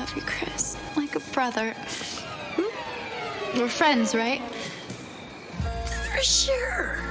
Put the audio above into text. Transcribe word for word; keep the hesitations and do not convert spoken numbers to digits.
love you, Chris. Like a brother. Hmm? We're friends, right? For sure.